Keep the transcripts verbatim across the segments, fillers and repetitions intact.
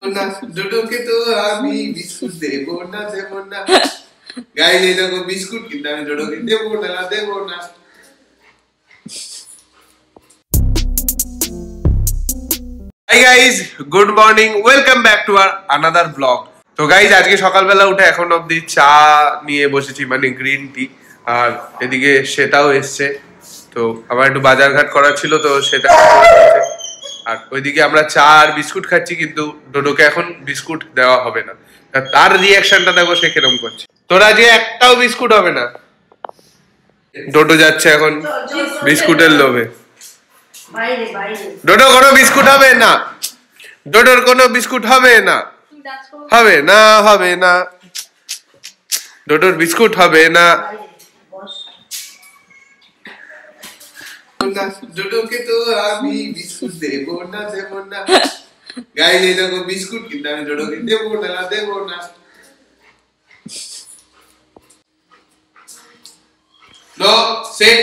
না ডোডোকে তো আমি বিস্কুট দেবো না দেবো না গাইস এই দেখো বিস্কুট কিন্তু আমি ডোডোকে দেবো না দেবো না। Hi guys, good morning, welcome back to our another blog. তো গাইস আজকে সকালবেলা উঠে এখন অবধি চা নিয়ে বসেছি, মানে গ্রিন টি, আর এদিকে সেটাও এসছে। তো আমার একটু বাজার ঘাট করা ছিল, তো সেটা আর ওইদিকে আমরা চা আর বিস্কুট খাচ্ছি, কিন্তু ডোডোকে এখন বিস্কুট দেওয়া হবে না। তার রিয়াকশনটা দেখো সে কিরকম করছে। তোর আজকে একটাও বিস্কুট হবে না। ডোডো যাচ্ছে এখন বিস্কুটের লোভে। ডোডো কোনো বিস্কুট হবে না, ডোডোর কোনো বিস্কুট হবে না, হবে না হবে না, ডোডোর বিস্কুট হবে না। ডোডোকে তো আমি বিস্কুট দেবো না দেবো না গাইস এই দেখো বিস্কুট কিন্তু আমি ডোডোকে দেবো না দেবো না। No sit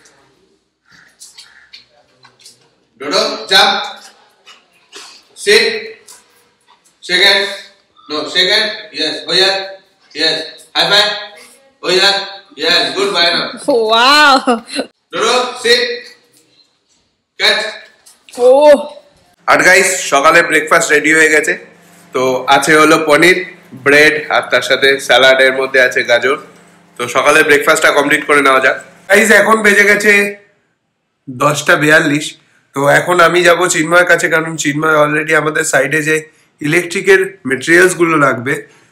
Dodo jump sit second no second yes हो यार यस हाई फाइव हो यार यस गुड बाय ना वाओ ডোডো সিট ক্যাচ ও। আর গাইস সকালে ব্রেকফাস্ট রেডি হয়ে গেছে। তো আছে হলো পনির, ব্রেড, আর তার সাথে স্যালাড, এর মধ্যে আছে গাজর। তো সকালে ব্রেকফাস্টটা কমপ্লিট করে নেওয়া যাক। গাইস এখন বেজে গেছে দশটা বিয়াল্লিশ। তো এখন আমি যাব চিন্ময়ের কাছে, কারণ চিন্ময় অলরেডি আমাদের সাইডে যে ইলেকট্রিকের মেটেরিয়ালস গুলো লাগবে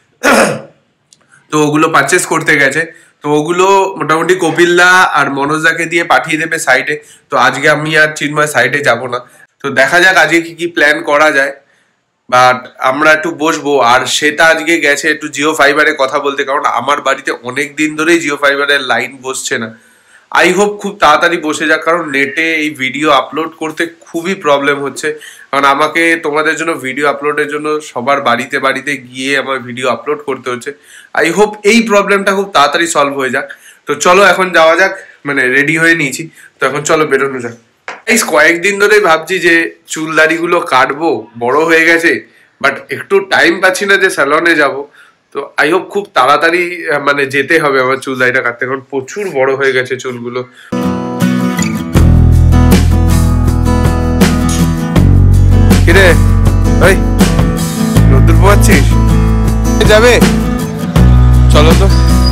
তো ওগুলো পারচেস করতে গেছে। তো ওগুলো মোটামুটি কপিলদা আর মনোজদাকে দিয়ে পাঠিয়ে দেবে সাইডে। তো আজকে আমি আর চিন্ময় সাইডে যাব না। তো দেখা যাক আজকে কি কি প্ল্যান করা যায়, বাট আমরা একটু বসবো। আর সেটা আজকে গেছে একটু জিও ফাইবারে কথা বলতে, কারণ আমার বাড়িতে অনেক দিন ধরেই জিও ফাইবারের লাইন বসছে না। আই হোপ খুব তাড়াতাড়ি বসে যাক, কারণ নেটে এই ভিডিও আপলোড করতে খুবই প্রবলেম হচ্ছে। কারণ আমাকে তোমাদের জন্য ভিডিও আপলোডের জন্য সবার বাড়িতে বাড়িতে গিয়ে আমার ভিডিও আপলোড করতে হচ্ছে। আই হোপ এই প্রবলেমটা খুব তাড়াতাড়ি সলভ হয়ে যাক। তো চলো এখন যাওয়া যাক, মানে রেডি হয়ে নিয়েছি। তো এখন চলো বেরোনো যাক। এই কয়েকদিন ধরেই ভাবছি যে চুল দাড়িগুলো কাটবো, বড় হয়ে গেছে, বাট একটু টাইম পাচ্ছি না যে স্যালনে যাব। তো আই হোপ খুব তাড়াতাড়ি মানে যেতে হবে আমার চুল দাড়িটা কাটতে, কারণ প্রচুর বড় হয়ে গেছে চুলগুলো। কিরে ওই নতুন পোয়াচ্ছিস, যাবে? চলো তো।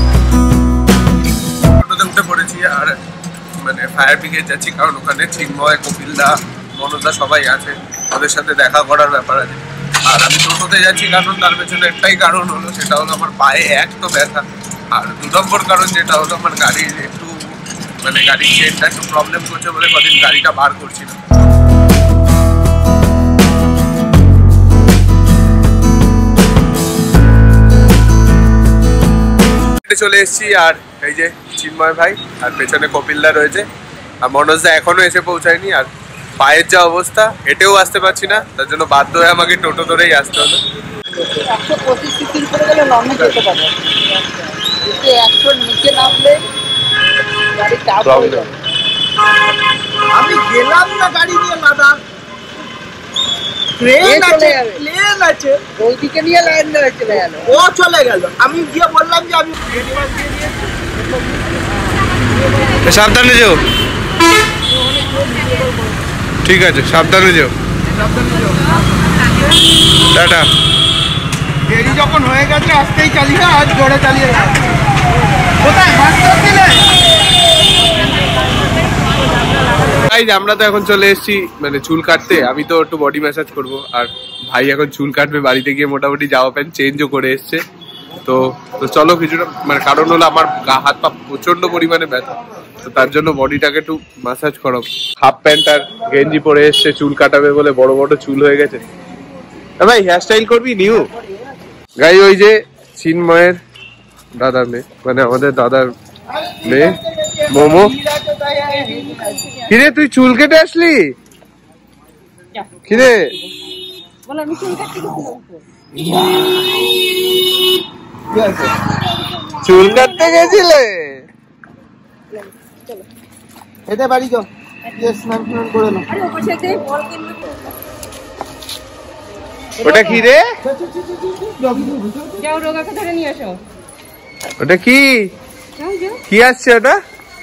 উঠে পড়েছি আর মানে ফায়ার ব্রিগেড যাচ্ছি, কারণ ওখানে চিন্ময়, কপিলদা, মনোজদা সবাই আছে, ওদের সাথে দেখা করার ব্যাপার আছে। আর আমি টোটোতে যাচ্ছি, কারণ তার পেছনে একটাই কারণ হলো, সেটা হলো আমার পায়ে এক তো ব্যথা, আর দু নম্বর কারণ যেটা হলো আমার গাড়ির একটু মানে গাড়ির চেনটা একটু প্রবলেম করছে বলে কদিন গাড়িটা বার করছি না। চলে এসেছি, আর এই যে চিন্ময় ভাই আর পেছনে কপিলদা রয়েছে, আর মনোজদা এখনো এসে পৌঁছায়নি। আর পায়ের যা অবস্থা, হেঁটেও আসতে পারছি না, তার জন্য বাধ্য হয়ে আমাকে টোটো ধরেই আসতে হলো। একশো পঁচিশ সিসির করে গেলে লম্বা যেতে পারে, একশোর নিচে নামলে গাড়ি চাপ হয়ে যাবে। আমি গেলাম না গাড়ি নিয়ে লাদাখ, ট্রেন আছে, প্লেন আছে, ওইদিকে নিয়ে লাইন ধরে চলে গেল, ও চলে গেল। আমি গিয়ে বললাম যে আমি সাবধানে যেও। ঠিক আছে, সাবধানে যেও, টাটা। দেরি যখন হয়ে গেছে আস্তেই চালিয়ে, আজ জোরে চালিয়ে কোথায় মাস্টার দিলে। আমরা তো এখন চলে এসেছি মানে চুল কাটতে। আমি তো একটু বডি ম্যাসাজ করবো, আর ভাই এখন চুল কাটবে। বাড়িতে গিয়ে মোটামুটি জামা প্যান্ট চেঞ্জও করে এসছে। তো তো চলো কিছুটা, মানে কারণ হলো আমার গা হাত পা প্রচন্ড পরিমাণে ব্যথা, তো তার জন্য বডিটাকে একটু ম্যাসাজ করো। হাফ প্যান্ট আর গেঞ্জি পরে এসছে, চুল কাটাবে বলে, বড় বড় চুল হয়ে গেছে। ভাই হেয়ার স্টাইল করবি নিউ? গাই ওই যে চিন্ময়ের দাদার মেয়ে, মানে আমাদের দাদার মেয়ে মোমো। কিরে তুই চুল কেটে আসলি? কিরে চুল কাটতে গেছিলে? এটা বাড়ি যাও, স্নান টান করে নাও। ওটা কি রে? যাও রোগাকে ধরে নিয়ে আসো। ওটা কি কি আসছে ওটা?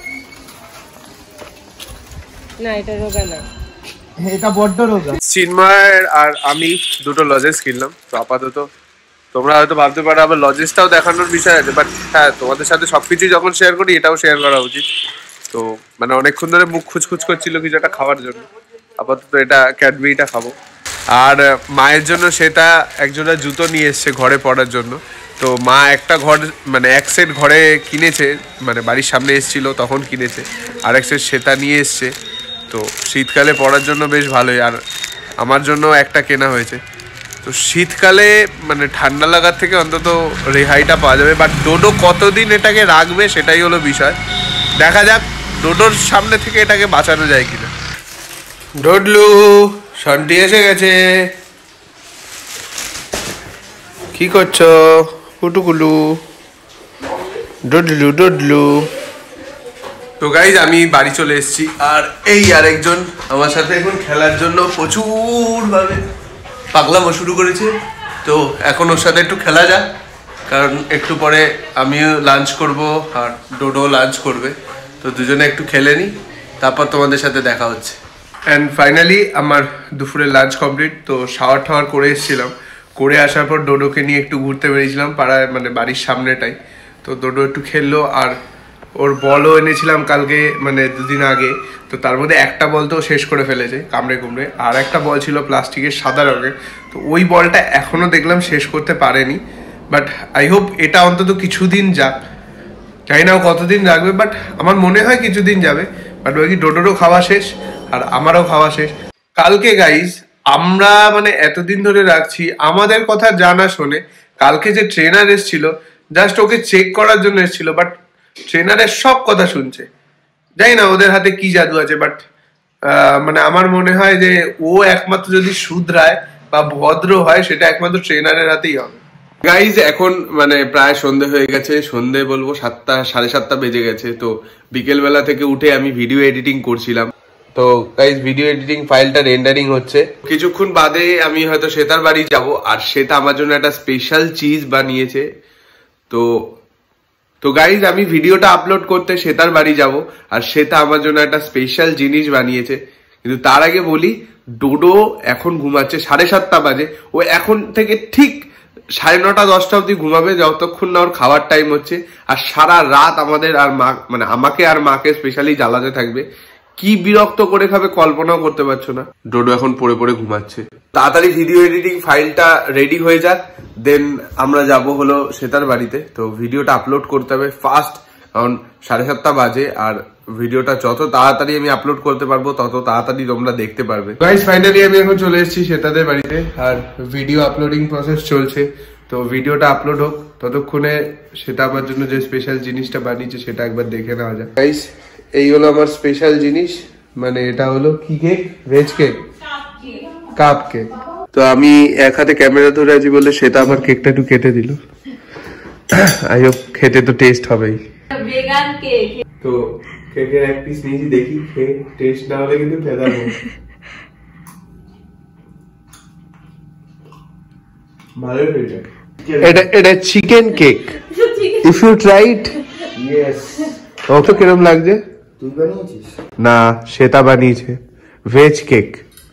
না এটা রোগা না, এটা বড্ড রোগা। চিন্ময়ের আর আমি দুটো লজেস কিনলাম। তো আপাতত তোমরা হয়তো ভাবতে পারো আবার লজেসটাও দেখানোর বিষয় আছে, বাট হ্যাঁ তোমাদের সাথে সবকিছু যখন শেয়ার করি এটাও শেয়ার করা উচিত। তো মানে অনেকক্ষণ ধরে মুখ খুচখুচ করছিল কিছু একটা খাওয়ার জন্য, আপাতত এটা ক্যাডবেরিটা খাবো। আর মায়ের জন্য সেটা একজোড়া জুতো নিয়ে এসছে ঘরে পরার জন্য। তো মা একটা ঘর মানে এক সেট ঘরে কিনেছে, মানে বাড়ির সামনে এসেছিল তখন কিনেছে, আর এক সেট সেটা নিয়ে এসছে। তো শীতকালে পরার জন্য বেশ ভালোই। আর আমার জন্য একটা কেনা হয়েছে। তো শীতকালে মানে ঠান্ডা লাগার থেকে অন্তত রেহাইটা পাওয়া যাবে। বাট ডোডো কতদিন এটাকে রাখবে সেটাই হলো বিষয়। দেখা যাক ডোডোর সামনে থেকে এটাকে বাঁচানো যায় কিনা। ডোডলু সন্টি এসে গেছে। কি করছো কুটুকুলু? ডোডলু ডোডলু। তো গাইজ আমি বাড়ি চলে এসেছি, আর এই আরেকজন আমার সাথে এখন খেলার জন্য প্রচুর ভাবে পাগলামো শুরু করেছে। তো এখন ওর সাথে একটু খেলা যাক, কারণ একটু পরে আমিও লাঞ্চ করব আর ডোডো লাঞ্চ করবে। তো দুজনে একটু খেলে নিই, তারপর তোমাদের সাথে দেখা হচ্ছে। অ্যান্ড ফাইনালি আমার দুপুরের লাঞ্চ কমপ্লিট। তো শাওয়ার টাওয়ার করে এসেছিলাম, করে আসার পর ডোডোকে নিয়ে একটু ঘুরতে বেরিয়েছিলাম পাড়ায়, মানে বাড়ির সামনেটাই। তো ডোডো একটু খেললো, আর ওর বলও এনেছিলাম কালকে মানে দুদিন আগে। তো তার মধ্যে একটা বল তো শেষ করে ফেলেছে কামড়ে কুমড়ে, আর একটা বল ছিল প্লাস্টিকের সাদা রঙের। তো ওই বলটা এখনও দেখলাম শেষ করতে পারেনি। বাট আই হোপ এটা অন্তত কিছুদিন যাক, জানি না কতদিন রাখবে, বাট আমার মনে হয় কিছুদিন যাবে। বাট ওই কি ডোডোরও খাওয়া শেষ আর আমারও খাওয়া শেষ। কালকে গাইজ আমরা মানে এতদিন ধরে রাখছি আমাদের কথা জানা শোনে, কালকে যে ট্রেনার এসেছিল জাস্ট ওকে চেক করার জন্য এসেছিল, বাট ট্রেনারের সব কথা শুনছে। জানি না ওদের হাতে কি জাদু আছে, বাট মানে আমার মনে হয় যে ও একমাত্র যদি শুধরায় বা ভদ্র হয় সেটা একমাত্র ট্রেনারের হাতেই হবে। গাইজ এখন মানে প্রায় সন্ধে হয়ে গেছে, সন্ধে বলবো সাতটা সাড়ে সাতটা বেজে গেছে। তো বিকেল বেলা থেকে উঠে আমি ভিডিও এডিটিং করছিলাম। তো গাইজ ভিডিও এডিটিং ফাইলটা রেন্ডারিং হচ্ছে, কিছুক্ষণ বাদে আমি হয়তো শ্বেতার বাড়ি যাব। আর শ্বেতা আমার জন্য একটা স্পেশাল চিজ বানিয়েছে। তো তো গাইজ আমি ভিডিওটা আপলোড করতে শ্বেতার বাড়ি যাব, আর শ্বেতা আমার জন্য একটা স্পেশাল জিনিস বানিয়েছে। কিন্তু তার আগে বলি, ডোডো এখন ঘুমাচ্ছে, সাড়ে সাতটা বাজে। ও এখন থেকে ঠিক সাড়ে নটা দশটা অব্দি ঘুমাবে, যতক্ষণ না ওর খাওয়ার টাইম হচ্ছে। আর সারা রাত আমাদের আর মা মানে আমাকে আর মাকে স্পেশালি জ্বালাতে থাকবে। কি বিরক্ত করে খাবে কল্পনাও করতে পারছো না। ডোডো এখন পড়ে পড়ে ঘুমাচ্ছে। তাড়াতাড়ি ভিডিও এডিটিং ফাইলটা রেডি হয়ে যাক, দেন আমরা যাব হলো শ্বেতার বাড়িতে। তো ভিডিওটা আপলোড করতে হবে ফাস্ট, কারণ সাড়ে সাতটা বাজে। আর ভিডিওটা যত তাড়াতাড়ি আমি আপলোড করতে পারবো তত তাড়াতাড়ি তোমরা দেখতে পারবে। গাইস ফাইনালি আমি এখন চলে এসেছি শ্বেতাদের বাড়িতে, আর ভিডিও আপলোডিং প্রসেস চলছে। তো ভিডিওটা আপলোড হোক, ততক্ষণে সেটা আমার জন্য যে স্পেশাল জিনিসটা বানিয়েছে সেটা একবার দেখে নেওয়া যায়। গাইস এই হলো আমার স্পেশাল জিনিস, মানে এটা হলো কি cake? Veg cake, cupcake. তো আমি এক হাতে ক্যামেরা ধরে আছি বলে সেটা আমার কেকটা একটু কেটে দিল। আই হোপ খেতে তো টেস্ট হবেই। Vegan cake. তো কেকের এক পিস নিয়েছি, দেখি খেয়ে টেস্ট না হলে কিন্তু ফেদাবো। ভালো হয়েছে। এটা এটা chicken cake. If you try it. Yes. ও তো কিরকম লাগছে? তুই বানিয়েছিস? না, শ্বেতা বানিয়েছে। Veg cake,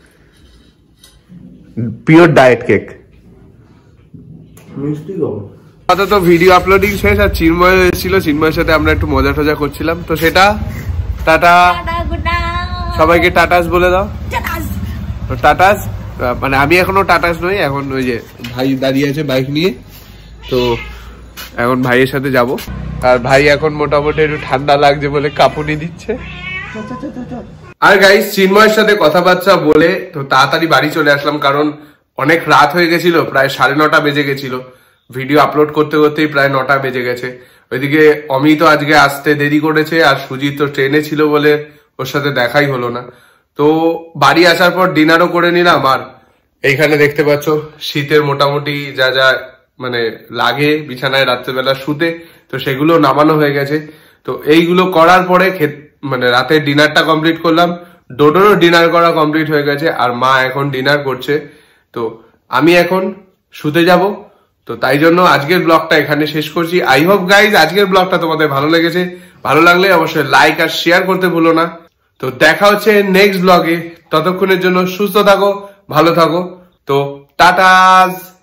pure diet cake. মিষ্টি কম। আপাতত ভিডিও আপলোডিং শেষ, আর চিন্ময় এসেছিল, চিন্ময়ের সাথে আমরা একটু মজা টজা করছিলাম। তো সেটা টাটা, সবাইকে টাটাস বলে দাও। টাটাস মানে আমি এখনো টাটাস নই, এখন ওই যে ভাই দাঁড়িয়ে আছে বাইক নিয়ে। তো এখন ভাইয়ের সাথে যাব, আর ভাই এখন মোটামুটি একটু ঠান্ডা লাগছে বলে কাঁপুনি দিচ্ছে। আর গাইস চিন্ময়ের সাথে কথাবার্তা বলে তো তাড়াতাড়ি বাড়ি চলে আসলাম, কারণ অনেক রাত হয়ে গেছিল, প্রায় সাড়ে নটা বেজে গেছিল। ভিডিও আপলোড করতে করতেই প্রায় নটা বেজে গেছে। ওইদিকে অমিত আজকে আসতে দেরি করেছে, আর সুজিত তো ট্রেনে ছিল বলে ওর সাথে দেখাই হলো না। তো বাড়ি আসার পর ডিনারও করে নিলাম, আর এইখানে দেখতে পাচ্ছ শীতের মোটামুটি যা যা মানে লাগে বিছানায় রাত্রেবেলা শুতে, তো সেগুলো নামানো হয়ে গেছে। তো এইগুলো করার পরে মানে রাতের ডিনারটা কমপ্লিট করলাম। ডোডোরও ডিনার করা কমপ্লিট হয়ে গেছে, আর মা এখন ডিনার করছে। তো আমি এখন শুতে যাব। তো তাই জন্য আজকের ব্লগটা এখানে শেষ করছি। আই হোপ গাইজ আজকের ব্লগটা তোমাদের ভালো লেগেছে। ভালো লাগলে অবশ্যই লাইক আর শেয়ার করতে ভুলো না। তো দেখা হচ্ছে নেক্সট ব্লগে। ততক্ষণের জন্য সুস্থ থাকো, ভালো থাকো। তো টাটা।